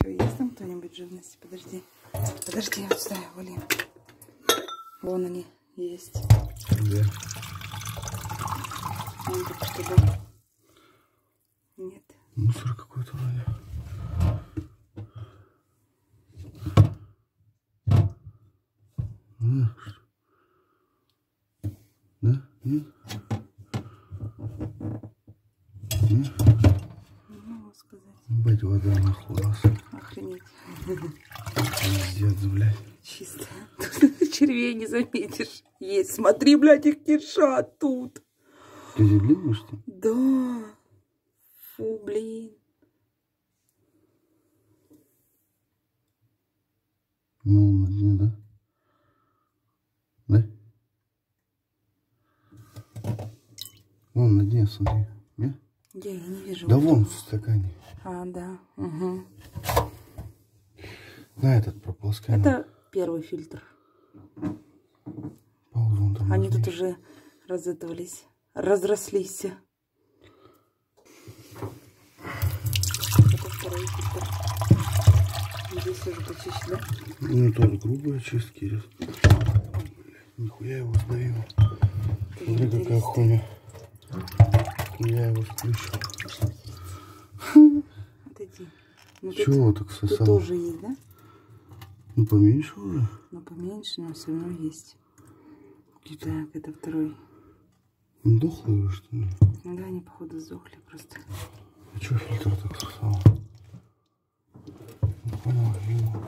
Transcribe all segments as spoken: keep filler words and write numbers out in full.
фильтры есть там кто-нибудь живности? Подожди. Подожди, вот сюда его лем. Вон они есть. Где? Вон тут что-то. Нет. Мусор какой-то вроде. А, что? Да? Нет? Нет? Не могу сказать. Бать, вода нахуй раз. Охренеть. Пиздец, блядь. Чисто. Тут червей не заметишь. Есть. Смотри, блядь, их кишат тут. Ты зеленый, что ли? Да. Фу, блин. Ну, на дне, да? Да? Вон на дне, смотри. Нет? Где? Я не вижу. Да вот вон тут. в стакане. А, да. Угу. На этот прополоскай. Это первый фильтр. Пол, вон там Они внизу. тут уже разэтовались. Разрослись. Это второй фильтр. Здесь уже почище, да? Ну, тоже грубые чистки идет. Нихуя его сдавил. Смотри, какая хуйня. Я его сплющу. Отойди. Ну, Чего тут, так тут сосал? тоже есть, да? Ну, поменьше уже. Но поменьше, но все равно есть. Так, это второй. Дохлый уже, что ли? Да, они, походу, сдохли просто. А чё фильтр так сосал? Не понял, его.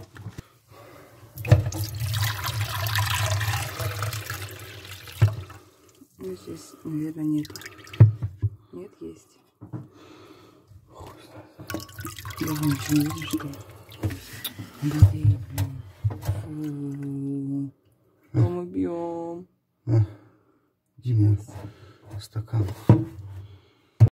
Ну, здесь, наверное, нет. Нет, есть. Хуй знает. Да, вы ничего не видишь, что ли? Блин, блин. Фу. Мы бьем. А, Дима, стакан.